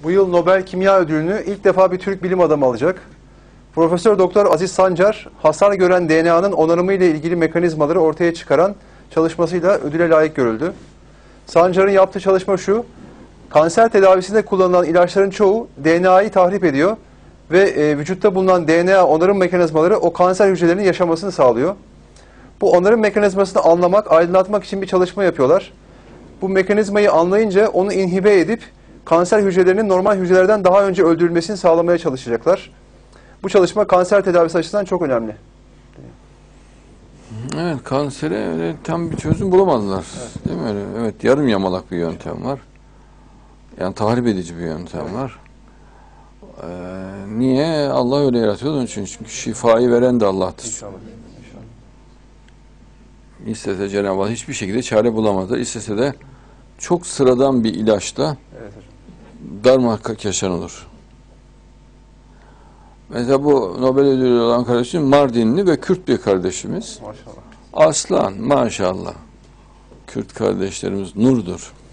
Bu yıl Nobel Kimya Ödülünü ilk defa bir Türk bilim adamı alacak. Profesör Doktor Aziz Sancar, hasar gören DNA'nın onarımı ile ilgili mekanizmaları ortaya çıkaran çalışmasıyla ödüle layık görüldü. Sancar'ın yaptığı çalışma şu: kanser tedavisinde kullanılan ilaçların çoğu DNA'yı tahrip ediyor ve vücutta bulunan DNA onarım mekanizmaları o kanser hücrelerinin yaşamasını sağlıyor. Bu onarım mekanizmasını anlamak, aydınlatmak için bir çalışma yapıyorlar. Bu mekanizmayı anlayınca onu inhibe edip kanser hücrelerinin normal hücrelerden daha önce öldürülmesini sağlamaya çalışacaklar. Bu çalışma kanser tedavisi açısından çok önemli. Evet, kansere öyle tam bir çözüm bulamadılar. Evet. Değil mi öyle? Evet, yarım yamalak bir yöntem var. Yani tahrip edici bir yöntem var. Niye? Allah öyle yaratıyor onun için. Çünkü şifayı veren de Allah'tır. İnşallah. İstese Cenab-ı Allah hiçbir şekilde çare bulamadı. İstese de çok sıradan bir ilaçla darmadağın yaşan olur. Mesela bu Nobel ödülü olan kardeşim Mardinli ve Kürt bir kardeşimiz. Maşallah. Aslan maşallah. Kürt kardeşlerimiz nurdur.